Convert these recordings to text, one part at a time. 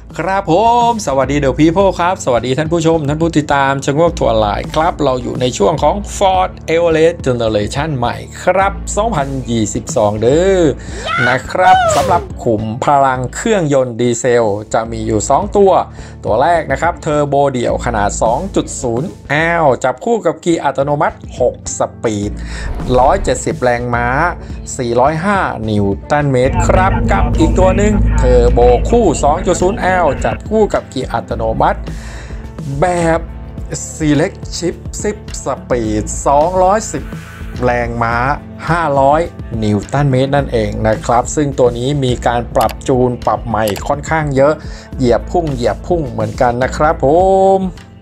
ครับผมสวัสดีเดอะพีโพครับสวัสดีท่านผู้ชมท่านผู้ติดตามชะโงกทัวร์ไลน์ครับเราอยู่ในช่วงของ Ford Everest Generation ใหม่ครับ2022เด้อนะครับสำหรับขุมพลังเครื่องยนต์ดีเซลจะมีอยู่2ตัวแรกนะครับเทอร์โบเดี่ยวขนาด 2.0 L จับคู่กับเกียร์อัตโนมัติ6สปีด170แรงม้า405นิวตันเมตรครับกับอีกตัวหนึ่งเทอร์โบคู่ 2.0L จับคู่กับเกียร์อัตโนมัติแบบ Select Shift 10 Speed 210แรงม้า500นิวตันเมตรนั่นเองนะครับซึ่งตัวนี้มีการปรับจูนปรับใหม่ค่อนข้างเยอะเหยียบพุ่งเหมือนกันนะครับผม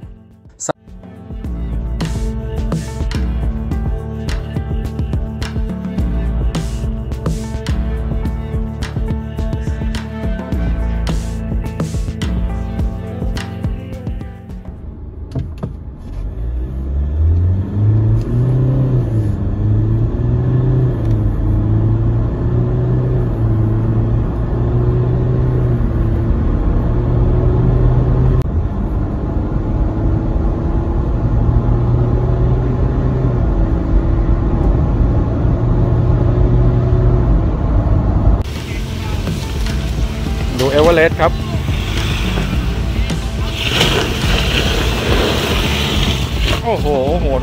ดูเอเวอเรสต์ครับโอ้โหโหด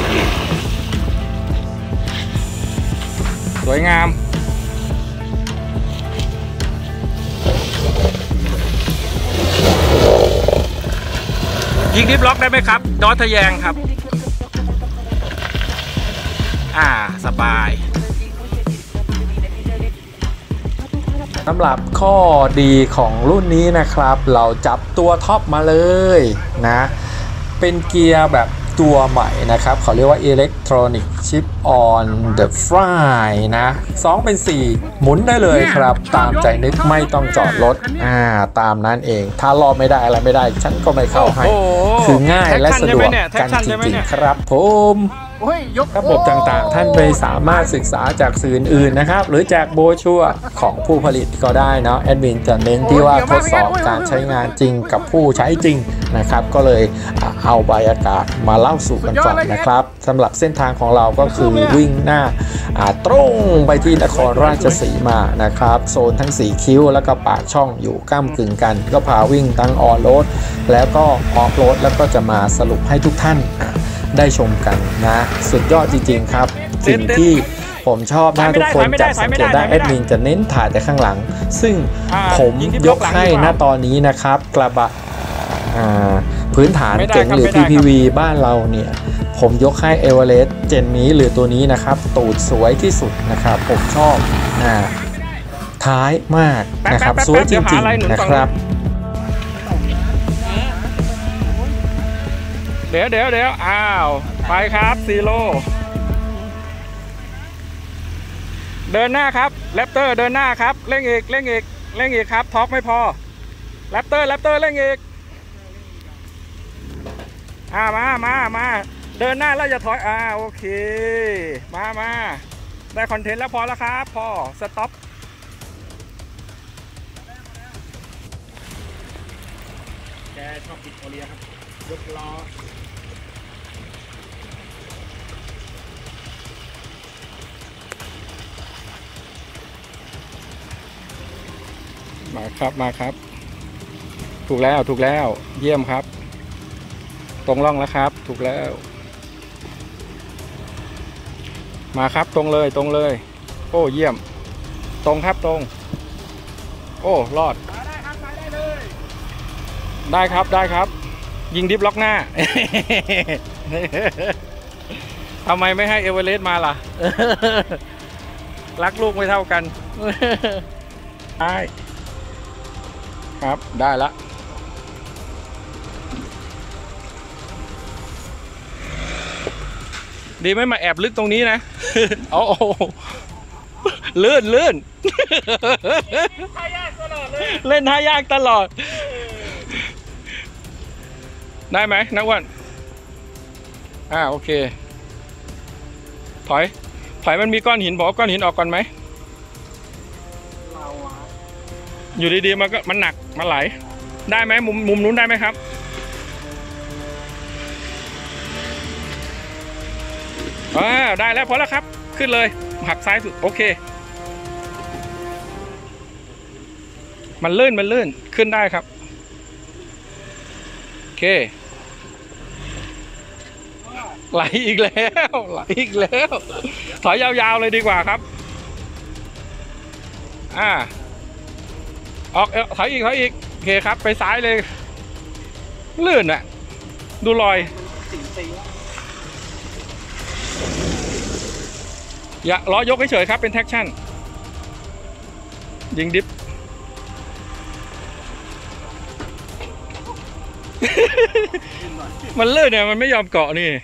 สวยงามยิงดิฟล็อกได้ไหมครับดอททะแยงครับสบายสำหรับข้อดีของรุ่นนี้นะครับเราจับตัวท็อปมาเลยนะเป็นเกียร์แบบตัวใหม่นะครับเขาเรียกว่า Electronic Shift on the Fly นะ2เป็น4หมุนได้เลยครับตามใจนึกไม่ต้องจอดรถตามนั้นเองถ้ารอบไม่ได้อะไรไม่ได้ฉันก็ไม่เข้าให้คือง่ายและสะดวกกันจริงๆครับผมระบบต่างๆท่านไปสามารถศึกษาจากสื่ออื่นนะครับหรือจากโบชัวของผู้ผลิตก็ได้เนาะแอดมินจะเน้นที่ว่าทดสอบการใช้งานจริงกับผู้ใช้จริงนะครับก็เลยเอาบรรยากาศมาเล่าสู่กันฟังนะครับสำหรับเส้นทางของเราก็คือวิ่งหน้าตรงไปที่นครราชสีมานะครับโซนทั้ง4คิ้วแล้วก็ปากช่องอยู่ก้ากึ่งกันก็พาวิ่งทั้งออนโรดแล้วก็ออฟโรดแล้วก็จะมาสรุปให้ทุกท่านได้ชมกันนะสุดยอดจริงๆครับสิ่งที่ผมชอบนะทุกคนจะสังเกตได้แอดมินจะเน้นถ่ายแต่ข้างหลังซึ่งผมยกให้ณตอนนี้นะครับกระบะพื้นฐานเก๋งหรือ PPV บ้านเราเนี่ยผมยกให้เอเวอเรสต์เจนนี้หรือตัวนี้นะครับตูดสวยที่สุดนะครับผมชอบท้ายมากนะครับสวยจริงๆนะครับเดี๋ยวไปครับซีโร่เดินหน้าครับแรปเตอร์เดินหน้าครับเร่งอีกครับท็อกไม่พอแรปเตอร์เร่งอีกมาเดินหน้าแล้วอย่าถอยโอเคมาได้คอนเทนต์แล้วพอแล้วครับพอสต็อปแกชอบปิดโอเลียครับยกล้อมาครับถูกแล้วเยี่ยมครับตรงร่องแล้วครับถูกแล้วมาครับตรงเลยโอ้เยี่ยมตรงครับตรงโอ้รอดได้ครับยิงดิฟล็อกหน้า ทำไมไม่ให้เอเวอเรสต์มาล่ะ รักลูกไม่เท่ากัน ได้ครับได้ละดีไม่มาแอบลึกตรงนี้นะ โอ้ลื่นเล่นท่ายากตลอดได้ไหมนักวันโอเคถอยมันมีก้อนหินบอกก้อนหินออกก่อนไหมอยู่ดีๆมันหนักมันไหลได้ไหมมุมนู้นได้ไหมครับได้แล้วพอแล้วครับขึ้นเลยหักซ้ายสุดโอเคมันลื่นขึ้นได้ครับโอเคไหลอีกแล้วถอยยาวๆเลยดีกว่าครับออกถอยอีกโอเคครับไปซ้ายเลยลื่นอะดูรอยอย่าล้อยกเฉยๆครับเป็นแท็กชั่นยิงดิฟ มันลื่นเนี่ยมันไม่ยอมเกาะนี่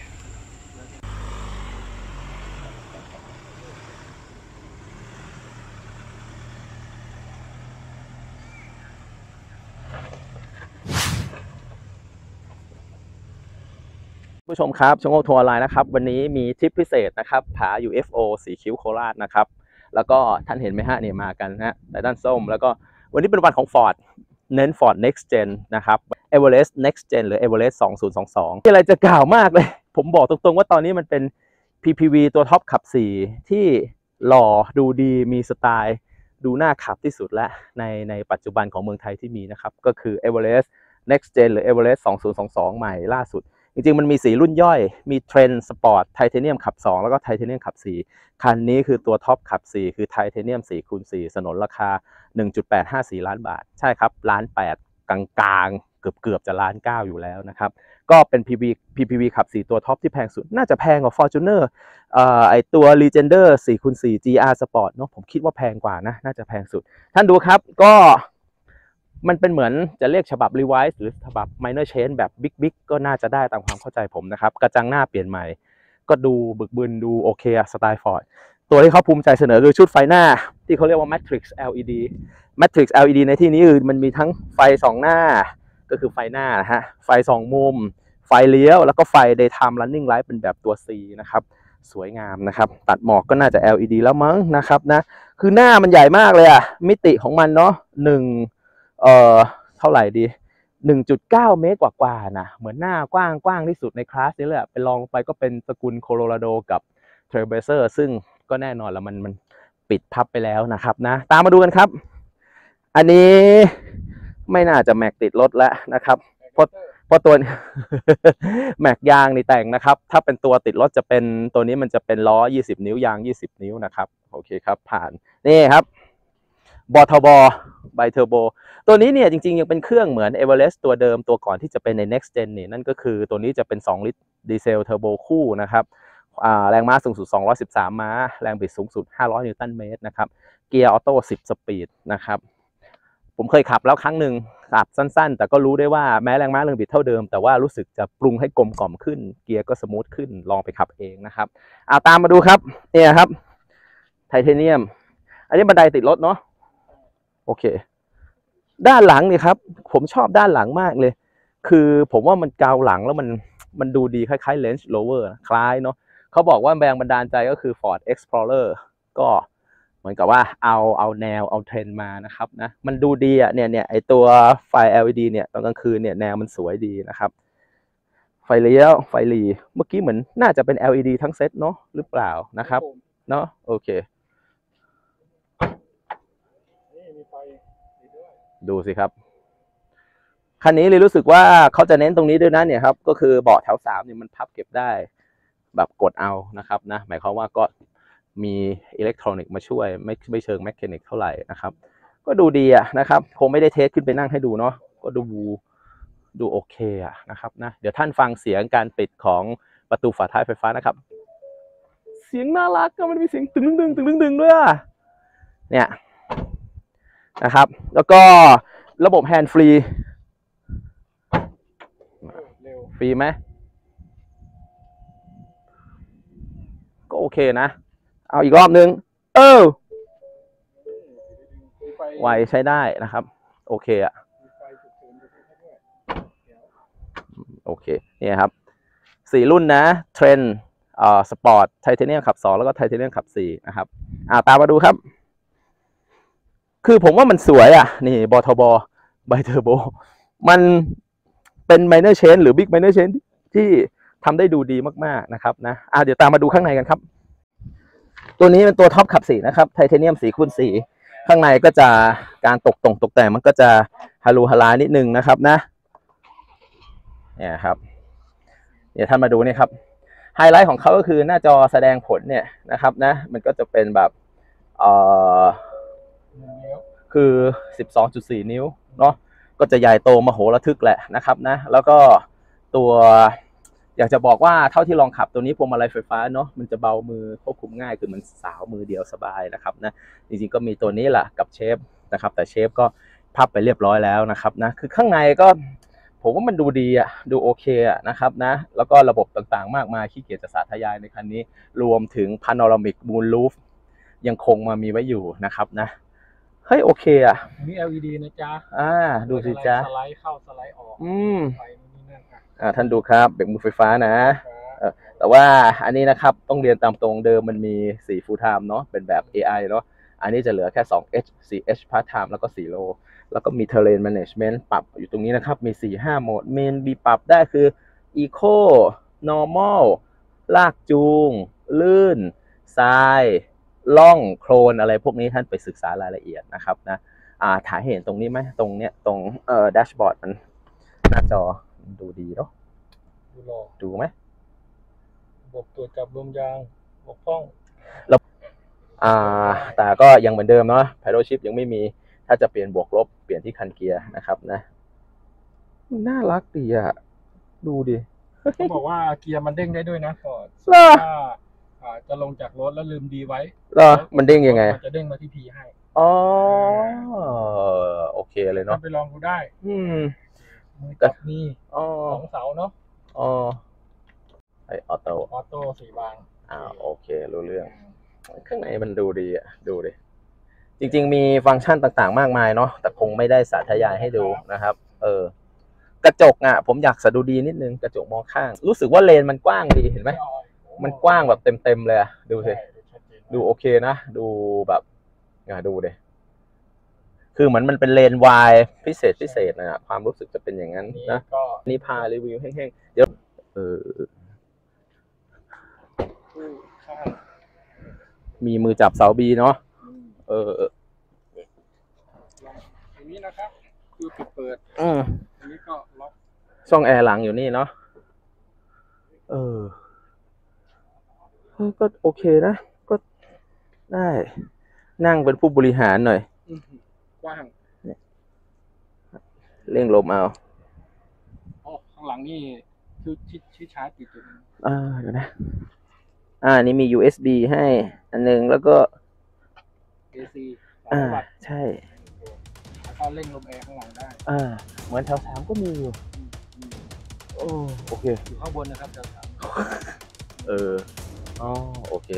ผู้ชมครับชงโง่ทัวร์ไลน์นะครับวันนี้มีทริปพิเศษนะครับผา UFO สีคิ้วโคราชนะครับแล้วก็ท่านเห็นไหมฮะเนี่ยมากันนะไททันส้มแล้วก็วันนี้เป็นวันของ Ford เน้น Ford Next Gen นะครับ Everest Next Gen หรือ Everest 2022มีอะไรจะกล่าวมากเลยผมบอกตรงๆว่าตอนนี้มันเป็น PPV ตัวท็อปขับ4ที่หล่อดูดีมีสไตล์ดูน่าขับที่สุดและในปัจจุบันของเมืองไทยที่มีนะครับก็คือ Everest Next Gen หรือ Everest 2022ใหม่ล่าสุดจริงๆมันมีสีรุ่นย่อยมีเทรนด์สปอร์ตไทเทเนียมขับ2แล้วก็ไทเทเนียมขับ4คันนี้คือตัวท็อปขับ4คือไทเทเนียม 4x4 สนนราคา 1.854 ล้านบาทใช่ครับ1.8 ล้านกลางๆเกือบจะ1.9 ล้านอยู่แล้วนะครับก็เป็น PPV ขับ4ตัวท็อปที่แพงสุดน่าจะแพงกว่า Fortuner ไอตัว Legender 4x4 GR Sport เนาะผมคิดว่าแพงกว่านะน่าจะแพงสุดท่านดูครับก็มันเป็นเหมือนจะเรียกฉบับ Revise หรือฉบับ Minor Change แบบบิ๊กก็น่าจะได้ตามความเข้าใจผมนะครับกระจังหน้าเปลี่ยนใหม่ก็ดูบึกบึนดูโอเคสไตล์ Ford ตัวที่เขาภูมิใจเสนอคือชุดไฟหน้าที่เขาเรียกว่า Matrix LED Matrix LED ในที่นี้คือมันมีทั้งไฟ2หน้าก็คือไฟหน้านะฮะไฟ2มุมไฟเลี้ยวแล้วก็ไฟ Daytime Running Light เป็นแบบตัว C นะครับสวยงามนะครับตัดหมอกก็น่าจะ LED แล้วมั้งนะครับนะคือหน้ามันใหญ่มากเลยอะมิติของมันเนาะเท่าไหร่ดี 1.9 เมตรกว่าๆนะเหมือนหน้ากว้างที่สุดในคลาสนี้เลยไปลองไปก็เป็นสกุลโคโลราโดกับเทรลเบเซอร์ซึ่งก็แน่นอนแล้วมันปิดพับไปแล้วนะครับนะตามมาดูกันครับอันนี้ไม่น่าจะแม็กติดรถแล้วนะครับเพราะตัว แม็กยางนี่แต่งนะครับถ้าเป็นตัวติดรถจะเป็นตัวนี้มันจะเป็นล้อ20นิ้วยาง20นิ้วนะครับโอเคครับผ่านนี่ครับบทบไบเทอร์โบตัวนี้เนี่ยจริงๆยังเป็นเครื่องเหมือน Everest ตัวเดิมตัวก่อนที่จะเป็นใน Next Gen นี่นั่นก็คือตัวนี้จะเป็น2ลิตรดีเซลเทอร์โบคู่นะครับแรงม้าสูงสุด213ม้าแรงบิดสูงสุด500นิวตันเมตรนะครับเกียร์ออโต้10สปีดนะครับผมเคยขับแล้วครั้งหนึ่งขับสั้นๆแต่ก็รู้ได้ว่าแม้แรงม้าแรงบิดเท่าเดิมแต่ว่ารู้สึกจะปรุงให้กลมกล่อมขึ้นเกียร์ก็สมูทขึ้นลองไปขับเองนะครับตามมาดูครับเนี่ยครับไทเทเนียมอันนี้บันไดติดรถเนาะโอเคด้านหลังนี่ครับผมชอบด้านหลังมากเลยคือผมว่ามันเกาหลังแล้วมันดูดีคล้ายๆ Range Rover คล้ายเนาะเขาบอกว่าแรงบันดาลใจก็คือ Ford Explorer ก็เหมือนกับว่าเอาแนวเอาเทรนด์มานะครับนะมันดูดีอ่ะเนี่ยไอตัวไฟ LED เนี่ยตอนกลางคืนเนี่ยแนวมันสวยดีนะครับไฟเลี้ยวไฟหลีเมื่อกี้เหมือนน่าจะเป็น LED ทั้งเซตเนาะหรือเปล่านะครับเนาะโอเคดูสิครับคันนี้เลยรู้สึกว่าเขาจะเน้นตรงนี้ด้วยนะเนี่ยครับก็คือเบาะแถว3เนี่ยมันพับเก็บได้แบบกดเอานะครับนะหมายความว่าก็มีอิเล็กทรอนิกส์มาช่วยไม่เชิงแมคานิกเท่าไหร่นะครับก็ดูดีอะนะครับคงไม่ได้เทสขึ้นไปนั่งให้ดูเนาะก็ดูโอเคอะนะครับนะเดี๋ยวท่านฟังเสียงการปิดของประตูฝาท้ายไฟฟ้านะครับเสียงน่ารักก็มันมีเสียงตึงด้วยเนี่ยนะครับแล้วก็ระบบแฮนด์ฟรีฟรีไหมก็โอเคนะเอาอีกรอบนึงไวใช้ได้นะครับโอเคอะโอเคนี่ครับ4รุ่นนะเทรนด์สปอร์ตไทเทเนียมขับ2แล้วก็ไทเทเนียมขับ4นะครับตามมาดูครับคือผมว่ามันสวยอ่ะนี่บทบไบเทอร์โบมันเป็น minor change หรือ big minor change ที่ทำได้ดูดีมากๆนะครับนะเดี๋ยวตามมาดูข้างในกันครับตัวนี้เป็นตัวท็อปขับ4นะครับไทเทเนียม4x4ข้างในก็จะการตกแต่งมันก็จะฮารูฮารานิดนึงนะครับนะเนี่ยครับเดี๋ยวท่านมาดูนี่ครับไฮไลท์ของเขาก็คือหน้าจอแสดงผลเนี่ยนะครับนะมันก็จะเป็นแบบคือ 12.4 นิ้วเนาะก็จะใหญ่โตมโหฬารทึกแหละนะครับนะแล้วก็ตัวอยากจะบอกว่าเท่าที่ลองขับตัวนี้พวงมาลัยไฟฟ้าเนาะมันจะเบามือควบคุมง่ายคือมันสาวมือเดียวสบายนะครับนะจริงๆก็มีตัวนี้แหละกับเชฟนะครับแต่เชฟก็พับไปเรียบร้อยแล้วนะครับนะคือข้างในก็ผมว่ามันดูดีอ่ะดูโอเคอ่ะนะครับนะแล้วก็ระบบต่างๆมากมายขี้เกียจจะสาธยายในคันนี้รวมถึง Panoramic Moonroof ยังคงมามีไว้อยู่นะครับนะเฮ้ยโอเคอ่ะมี LED นะจ๊ะดูสิจ๊ะสไลด์เข้าสไลด์ออกไฟนี่นั่นท่านดูครับเบรกมือไฟฟ้านะแต่ว่าอันนี้นะครับต้องเรียนตามตรงเดิมมันมี4 full time เนาะเป็นแบบ AI เนาะอันนี้จะเหลือแค่2H 4H part time แล้วก็4 low แล้วก็มี terrain management ปรับอยู่ตรงนี้นะครับมี 4-5 โหมดเมนมีปรับได้คือ eco normal ลากจูงลื่นทรายล่องโคลนอะไรพวกนี้ท่านไปศึกษารายละเอียดนะครับนะถ่ายเห็นตรงนี้ไหมตรงเนี้ยตรงแดชบอร์ดมันหน้าจอดูดีเนาะดูไหมระบบตรวจจับลมยางบกพร่องแล้วแต่ก็ยังเหมือนเดิมเนาะ Paddle Shift ยังไม่มีถ้าจะเปลี่ยนบวกลบเปลี่ยนที่คันเกียร์นะครับนะน่ารักดีอ่ะดูดิเขาบอกว่าเกียร์มันเด้งได้ด้วยนะก่อนจะลงจากรถแล้วลืมดีไว้มันเด้งยังไงมันจะเด้งมาที่พีให้โอเคเลยเนาะไปลองดูได้มือจับนี่2 เสาเนาะไอออโต้4 บางโอเครู้เรื่องข้างในมันดูดีอ่ะดูดิจริงๆมีฟังก์ชันต่างๆมากมายเนาะแต่คงไม่ได้สาธยายให้ดูนะครับกระจกผมอยากสะดุดีนิดนึงกระจกมองข้างรู้สึกว่าเลนมันกว้างดีเห็นไหมมันกว้างแบบเต็มเลยดูสิดูโอเคนะดูแบบดูดิคือเหมือนมันเป็นเลนวายพิเศษนะความรู้สึกจะเป็นอย่างนั้นนะนี่พารีวิวแห้งๆเดี๋ยวมีมือจับเสาบีเนาะอันนี้นะครับคือปิดเปิดอันนี้ก็ล็อกช่องแอร์หลังอยู่นี่เนาะก็โอเคนะก็ได้นั่งเป็นผู้บริหารหน่อยกว้างเร่งลมเอาข้างหลังนี่คือชี้ชาร์จติดอยู่เดี๋ยวนะนี่มี USB ให้อันนึงแล้วก็ AC ใช่แล้วก็เร่งลมแอร์ข้างหลังได้เหมือนแถว3ก็มีอยู่โอเคอยู่ข้างบนนะครับแถว3 โอเค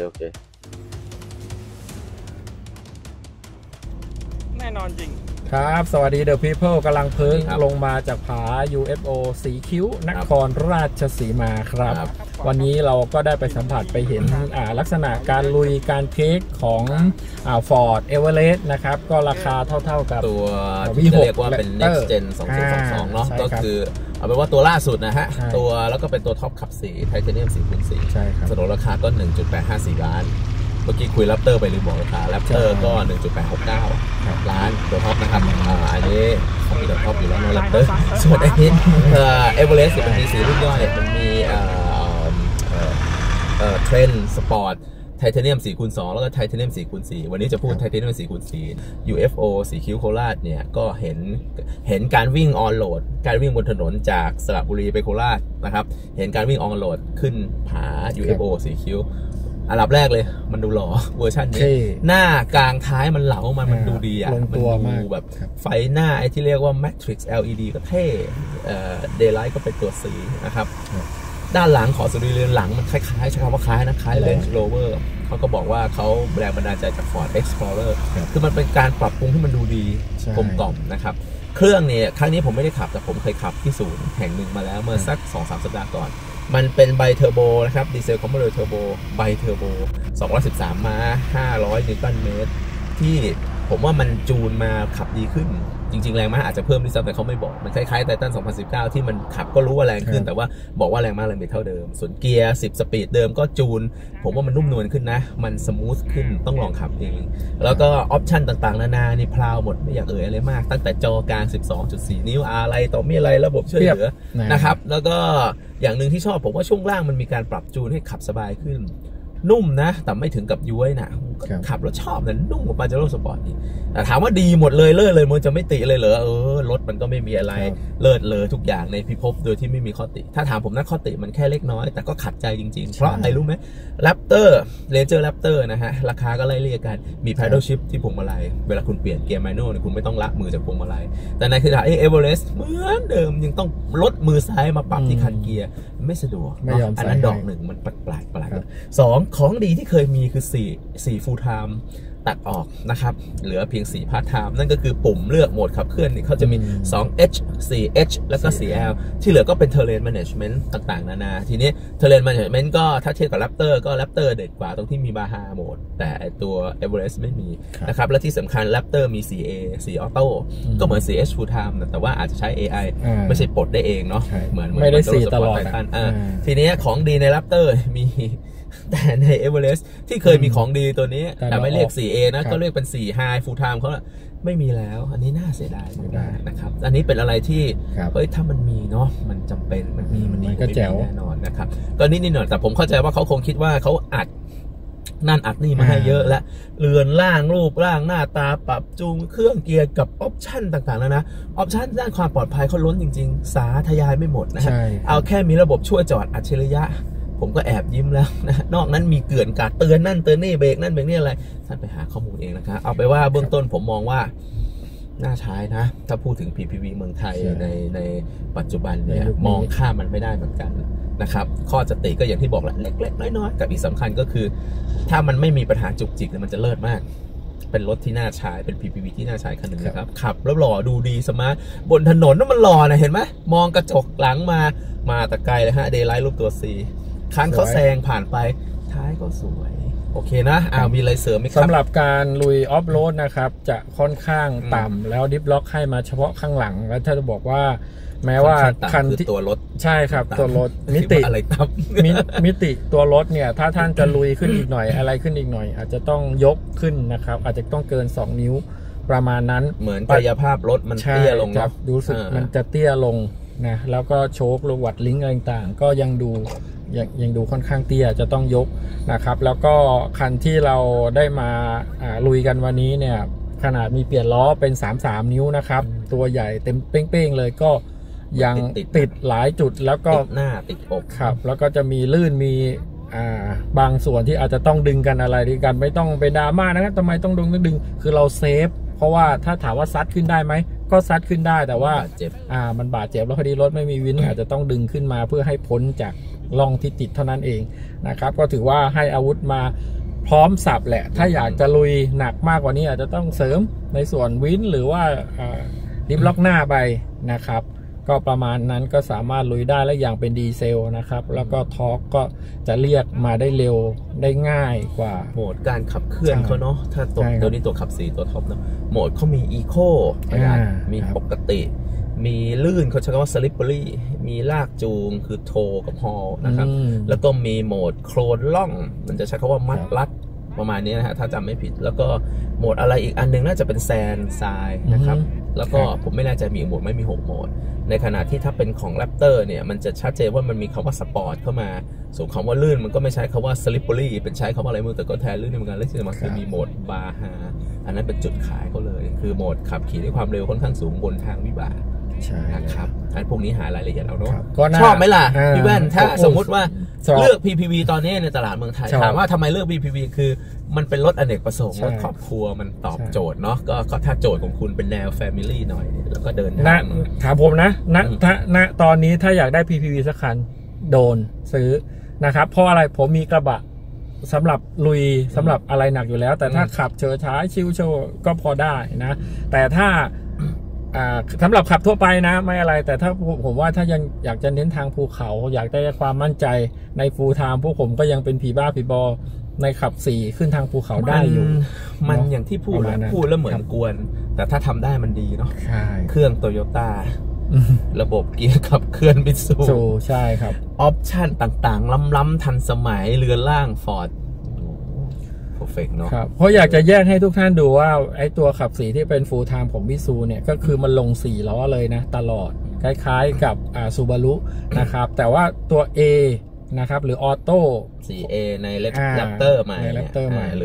แน่นอนจริงครับสวัสดี The People กำลังเพิ่งลงมาจากผา UFO สีคิ้วนครราชสีมาครับวันนี้เราก็ได้ไปสัมผัสไปเห็นลักษณะการลุยการเทคของFord Everest นะครับก็ราคาเท่ากับตัวที่เรียกว่าเป็น Next Gen 2022 เนาะก็คือเอาเป็นว่าตัวล่าสุดนะฮะตัวแล้วก็เป็นตัวท็อปขับ4ไทเทเนียม 4x4 สนุนราคาก็ 1.854 ล้านเมื่อกี้คุยแรปเตอร์ไปลืมบอกราคาแรปเตอร์ก็ 1.869 ล้านตัวท็อปนะครับอันนี้ของตัวท็อปอยู่แล้วนะแรปเตอร์ส่วนไอ้นี่เอเวอเรสต์มันมี4รุ่นย่อยมันมีเทรนด์สปอร์ตไทเทเนียม 4x2 แล้วก็ไทเทเนียม 4x4 วันนี้จะพูดไทเทเนียม 4x4 UFO สีคิ้วโคราชเนี่ยก็เห็นการวิ่งออนโหลดการวิ่งบนถนนจากสระบุรีไปโคราชนะครับเห็นการวิ่งออนโหลดขึ้นผา UFO สีคิ้วอันดับแรกเลยมันดูหล่อเวอร์ชันนี้หน้ากลางท้ายมันเหลามันดูดีมันดูแบบไฟหน้าไอ้ที่เรียกว่า Matrix LED ก็เท่Daylight ก็เป็นตัวสีนะครับด้านหลังขอสุดเรือนหลังมันคล้ายๆใช้คำว่าคล้ายนะคล้าย Range Rover เขาก็บอกว่าเขาแรงบันดาลใจจาก Ford Explorer คือมันเป็นการปรับปรุงให้มันดูดีกลมกล่อมนะครับเครื่องเนี่ยครั้งนี้ผมไม่ได้ขับแต่ผมเคยขับที่ศูนย์แห่งหนึ่งมาแล้วเมื่อสัก 2-3 สัปดาห์ก่อนมันเป็นไบเทอร์โบนะครับดีเซลคอมโบเทอร์โบไบเทอร์โบ213 ม้า500 นิวตันเมตรที่ผมว่ามันจูนมาขับดีขึ้นจริงๆแรงม้าอาจจะเพิ่มด้วยซ้ำแต่เขาไม่บอกมันคล้ายๆไททัน2019ที่มันขับก็รู้ว่าแรงขึ้นแต่ว่าบอกว่าแรงม้าแรงบิดเท่าเดิมส่วนเกียร์10สปีดเดิมก็จูนผมว่ามันนุ่มนวลขึ้นนะมันสมูทขึ้นต้องลองขับเองแล้วก็ออปชั่นต่างๆนานานี่พลาวหมดไม่อยากอะไรมากตั้งแต่จอกลาง 12.4 นิ้วอะไรต่อมีอะไรระบบช่วยเหลือนะครับแล้วก็อย่างหนึ่งที่ชอบผมว่าช่วงล่างมันมีการปรับจูนให้ขับสบายขึ้นนุ่มนะแต่ไม่ถึงกับย้วยนะขับรถชอบแต่นุ่มกว่าปาเจโร่สปอร์ตอีกแต่ถามว่าดีหมดเลยเลิศเลยมันจะไม่ติเลยเหรอรถมันก็ไม่มีอะไรเลิศเลยทุกอย่างในพิภพโดยที่ไม่มีข้อติถ้าถามผมนะข้อติมันแค่เล็กน้อยแต่ก็ขัดใจจริงๆเพราะอะไรรู้ไหมแรปเตอร์เรนเจอร์แรปเตอร์นะฮะราคาก็ไล่เรียกกันมี paddle shift ที่พวงมาลัยเวลาคุณเปลี่ยนเกียร์แมนนวลคุณไม่ต้องละมือจากพวงมาลัยแต่ในขณะเอเวอเรสต์เหมือนเดิมยังต้องลดมือซ้ายมาปรับที่คันเกียร์ไม่สะดวกอันนั้นดอกหนึ่งมันแปลกสองของดีที่เคยมีคือ4 full time ตัดออกนะครับเหลือเพียง4 part time นั่นก็คือปุ่มเลือกโหมดขับเคลื่อนเขาจะมี 2H 4H แล้วก็ 4L ที่เหลือก็เป็น terrain management ต่างๆนานาทีนี้ terrain management ก็ถ้าเทียบกับ Raptor ก็ Raptor เด็ดกว่าตรงที่มี Baja โหมดแต่ตัว Everest ไม่มีนะครับและที่สำคัญ Raptor มี 4A 4 Auto ก็เหมือน 4H full time แต่ว่าอาจจะใช้ AI ไม่ใช่ปลดได้เองเนาะเหมือนไม่ได้4ตลอดทีนี้ของดีใน Raptor มีแต่ใน Everest ที่เคยมีของดีตัวนี้แต่ไม่เรียก 4A นะก็เรียกเป็น4 High Full Time เขาไม่มีแล้วอันนี้น่าเสียดายนะครับอันนี้เป็นอะไรที่เฮ้ยถ้ามันมีเนาะมันจำเป็นมันดีก็แจ๋วแน่นอนนะครับก็นิดหน่อยแต่ผมเข้าใจว่าเขาคงคิดว่าเขาอัดนั่นอัดนี่มาให้เยอะและเรือนร่างรูปร่างหน้าตาปรับจูงเครื่องเกียร์กับออปชั่นต่างๆแล้วนะออปชั่นด้านความปลอดภัยเขาล้นจริงๆสาธยายไม่หมดนะฮะเอาแค่มีระบบช่วยจอดอัจฉริยะผมก็แอบยิ้มแล้วนะนอกนั้นมีเกลื่อนกาดเตือนนั่นเตือนนี่เบรกนั่นเบรกนี่อะไรท่านไปหาข้อมูลเองนะครับเอาไปว่าเบื้องต้นผมมองว่าน่าใช้นะถ้าพูดถึง PPV เมืองไทยในปัจจุบันเนี่ยมองข้ามมันไม่ได้เหมือนกันนะครับข้อจติก็อย่างที่บอกแหละเล็กๆน้อยๆกับอีกสำคัญก็คือถ้ามันไม่มีปัญหาจุกจิกมันจะเลิศมากเป็นรถที่น่าใช้เป็น PPV ที่น่าใช้คันหนึ่งนะครับขับแล้วหล่อดูดีสมาร์ทบนถนนนั่นมันหล่อนะเห็นไหมมองกระจกหลังมาแต่ไกลเลยฮะเดย์ไลท์รูปตัว Cคันเขาแซงผ่านไปท้ายก็สวยโอเคนะมีอะไรเสริมไหมครับสำหรับการลุยออฟโรดนะครับจะค่อนข้างต่ำแล้วดิฟล็อกให้มาเฉพาะข้างหลังแล้วถ้าจะบอกว่าแม้ว่าคันที่ตัวรถใช่ครับตัวรถมิติอะไรครับมิติตัวรถเนี่ยถ้าท่านจะลุยขึ้นอีกหน่อยอะไรขึ้นอีกหน่อยอาจจะต้องยกขึ้นนะครับอาจจะต้องเกิน2 นิ้วประมาณนั้นเหมือนกายภาพรถมันเตี้ยลงครับรู้สึกมันจะเตี้ยลงนะแล้วก็โชคระวัดลิงก์อะไรต่างๆก็ยังดูค่อนข้างเตี้ยจะต้องยกนะครับแล้วก็คันที่เราได้มาลุยกันวันนี้เนี่ยขนาดมีเปลี่ยนล้อเป็น33 นิ้วนะครับตัวใหญ่เต็มเป้งๆเลยก็ยังติดหลายจุดแล้วก็หน้าติดอกครับแล้วก็จะมีลื่นมีบางส่วนที่อาจจะต้องดึงกันอะไรดีกันไม่ต้องเป็นดราม่านะครับทำไมต้องดึงคือเราเซฟเพราะว่าถ้าถามว่าซัดขึ้นได้ไหมก็ซัดขึ้นได้แต่ว่ามันบาดเจ็บแล้วพอดีรถไม่มีวินอาจจะต้องดึงขึ้นมาเพื่อให้พ้นจากร่องที่ติดเท่านั้นเองนะครับก็ถือว่าให้อาวุธมาพร้อมสับแหละถ้าอยากจะลุยหนักมากกว่านี้อาจจะต้องเสริมในส่วนวินหรือว่าดิฟล็อกหน้าไปนะครับก็ประมาณนั้นก็สามารถลุยได้และอย่างเป็นดีเซลนะครับแล้วก็ทอร์กก็จะเรียกมาได้เร็วได้ง่ายกว่าโหมดการขับเคลื่อนเขาเนาะถ้าตัวนี้ตัวขับ4ตัวท็อปเนาะโหมดเขามีอีโคประหยัดมีปกติมีลื่นเขาใช้คำว่า slippery มีลากจูงคือโทกับฮอลนะครับแล้วก็มีโหมดโคลนล่องมันจะใช้คำว่ามัดรัดประมาณนี้นะฮะถ้าจำไม่ผิดแล้วก็โหมดอะไรอีกอันนึงน่าจะเป็นแซนทรายนะครับแล้วก็ผมไม่แน่ใจมีโหมดไม่มี6โหมดในขณะที่ถ้าเป็นของ Raptor เนี่ยมันจะชัดเจนว่ามันมีคำว่าสปอร์ตเข้ามาส่วนคำว่าลื่นมันก็ไม่ใช้คำว่า slippery เป็นใช้คำว่าอะไรมือแต่ก็แทนลื่นเหมือนกันและที่สำคัญคือมีโหมดบาฮาอันนั้นเป็นจุดขายเขาเลยคือโหมดขับขี่ด้วยความเร็วค่อนข้างสูงบนทางวิบากนะครับอันพวกนี้หารายละเอียดเอาเนาะชอบไหมล่ะพี่แว่นถ้าสมมุติว่าเลือก PPV ตอนนี้ในตลาดเมืองไทยถามว่าทำไมเลือก PPV คือมันเป็นรถอเนกประสงค์รถครอบครัวมันตอบโจทย์เนาะก็ถ้าโจทย์ของคุณเป็นแนว Family หน่อยแล้วก็เดินทางถามผมนะตอนนี้ถ้าอยากได้ PPV สักคันโดนซื้อนะครับเพราะอะไรผมมีกระบะสำหรับลุยสำหรับอะไรหนักอยู่แล้วแต่ถ้าขับเฉยช้าชิวโชก็พอได้นะแต่ถ้าสำหรับขับทั่วไปนะไม่อะไรแต่ถ้าผมว่าถ้ายังอยากจะเน้นทางภูเขาอยากได้ความมั่นใจในฟูลไทม์พวกผมก็ยังเป็นผีบ้าผีบอในขับ4ขึ้นทางภูเขาได้อยู่มันอย่างที่พูดแล้วเหมือนกวนแต่ถ้าทำได้มันดีเนาะเครื่องโตโยต้าระบบเกียร์ขับเคลื่อนมิตซูใช่ครับออปชั่นต่างๆล้ำๆทันสมัยเรือนร่างฟอร์ดเพอร์เฟกต์เนาะเพราะอยากจะแยกให้ทุกท่านดูว่าไอ้ตัวขับ4ที่เป็นฟูลไทม์ของมิตซูเนี่ยก็คือมันลง4ล้อเลยนะตลอดคล้ายๆกับซูบารุนะครับแต่ว่าตัว A นะครับหรือออโต้ 4A ใน Raptor ใหม่หรือ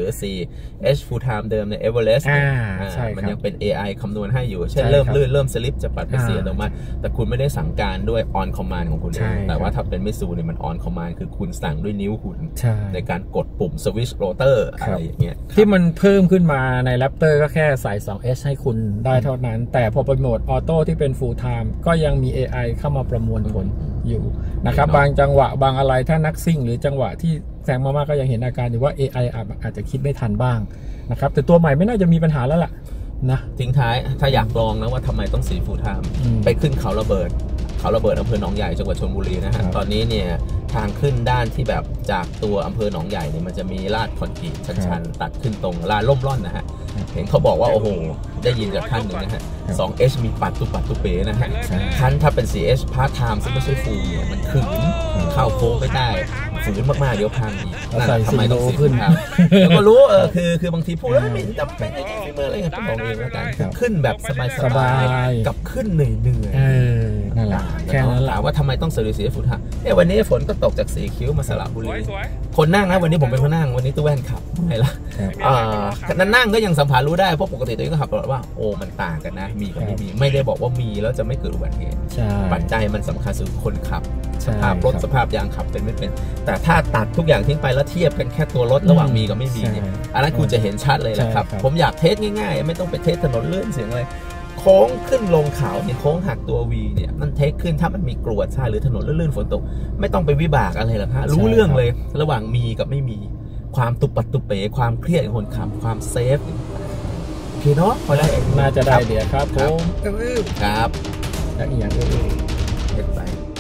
4H Full Time เดิมใน Everest มันยังเป็น AI คำนวณให้อยู่เช่นเริ่มลื่นเริ่มสลิปจะปัดไปเสียอัตโนมัติแต่คุณไม่ได้สั่งการด้วย on command ของคุณเองแต่ว่าถ้าเป็นมิตซูเนี่ยมัน on command คือคุณสั่งด้วยนิ้วคุณในการกดปุ่ม switch rotor อะไรอย่างเงี้ยที่มันเพิ่มขึ้นมาใน Raptor ก็แค่ใส่ 2H ให้คุณได้เท่านั้นแต่พอเป็นโหมดออโต้ที่เป็น Full Time ก็ยังมี AI เข้ามาประมวลผลอยู่นะครับบางจังหวะบางอะไรถ้านักซิ่งหรือจังหวะที่แซงมากๆก็ยังเห็นอาการอยู่ว่า AI อาจจะคิดไม่ทันบ้างนะครับแต่ตัวใหม่ไม่น่าจะมีปัญหาแล้วล่ะนะทิ้งท้ายถ้าอยากลองนะว่าทำไมต้องสีฟูลไทม์ไปขึ้นเขาระเบิดอำเภอหนองใหญ่จังหวัดชลบุรีนะฮะตอนนี้เนี่ยทางขึ้นด้านที่แบบจากตัวอำเภอหนองใหญ่เนี่ยมันจะมีลาดคอนกรีตชันๆตัดขึ้นตรงลานล่มร่อนนะฮะเห็นเขาบอกว่าโอ้โหได้ยินจากท่านหนึ่งนะฮะ 2H มีปัดตุเป๋นะฮะคันถ้าเป็น 4H พาร์ทไทม์ซึ่งไม่ใช่ฟูลเนี่ยมันขืนเข้าโค้งไม่ได้ฝืนมากๆเดี๋ยวพังอีกนั่นทำไมต้องขึ้นแล้วก็รู้คือบางทีพูดแล้วไม่จำเป็นไม่เมื่ออะไรเงี้ยต้องบอกเองแล้วกันขึ้นแบบสบายกับขึ้นเหนื่อยนั่นแหละแค่นั้นแหละว่าทำไมต้องเซอร์วิสฟูลไทม์เนี่ยวันนี้ฝนก็ตกจากสีคิ้วมาสระบุรีคนนั่งนะวันนี้ผมเป็นคนนั่งวันนี้ตู้แว่นขับไงล่ะนั่งก็ยังสัมผัสรู้ได้เพราะปกติตัวเองก็ขับรถว่าโอ้มันต่างกันนะมีกับไม่ได้บอกว่ามีแล้วจะไม่เกิดอุบัติเหตุปัจจัยมันสำคัญสุดคนขับสภาพรถสภาพยางขับเป็นไม่เป็นแต่ถ้าตัดทุกอย่างทิ้งไปแล้วเทียบกันแค่ตัวรถระหว่างมีกับไม่มีเนี่ยอันนั้นคุณจะเห็นชัดเลยแหละครับผมอยากเทสง่ายๆไม่ต้องไปเทสถนนลื่นเสียงเลยโค้งขึ้นลงเขาเนี่ยโค้งหักตัววีเนี่ยมันเทคขึ้นถ้ามันมีกรวดใช่หรือถนนลื่นๆฝนตกไม่ต้องไปวิบากอะไรหรอกฮะรู้เรื่องเลยระหว่างมีกับไม่มีความตุปัดตุเป๋ความเครียดของคนขับความเซฟโอเคเนาะพอได้น่าจะได้เดี๋ยวครับผมครับแล้วอีกอย่างเด็ดไป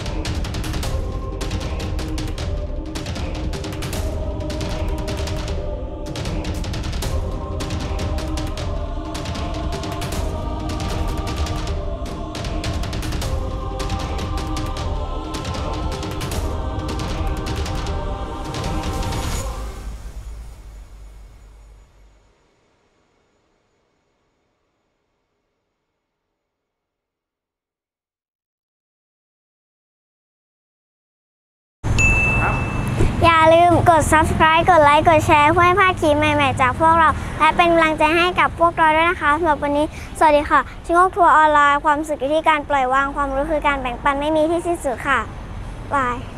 อย่าลืมกด subscribe กดไลค์กดแชร์เพื่อไม่พลาดคลิปใหม่ๆจากพวกเราและเป็นกำลังใจให้กับพวกเราด้วยนะคะสำหรับวันนี้สวัสดีค่ะชิงโกทัวร์ออนไลน์ความสุขอยู่ที่การปล่อยวางความรู้คือการแบ่งปันไม่มีที่สิ้นสุดค่ะบาย